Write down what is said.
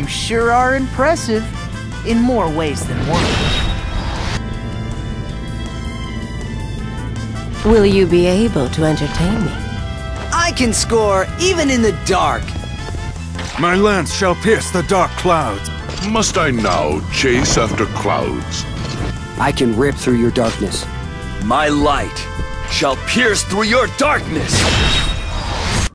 You sure are impressive, in more ways than one. Will you be able to entertain me? I can score even in the dark. My lance shall pierce the dark clouds. Must I now chase after clouds? I can rip through your darkness. My light shall pierce through your darkness!